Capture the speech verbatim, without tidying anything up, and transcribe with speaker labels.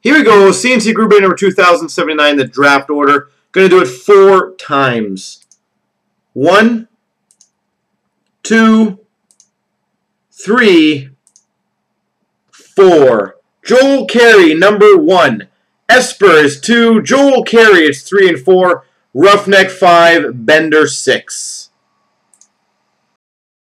Speaker 1: Here we go. C and C Group A number two thousand seventy-nine, the draft order. Going to do it four times. One, two, three, four. Joel Carey, number one. Esper is two. Joel Carey is three and four. Roughneck five. Bender six.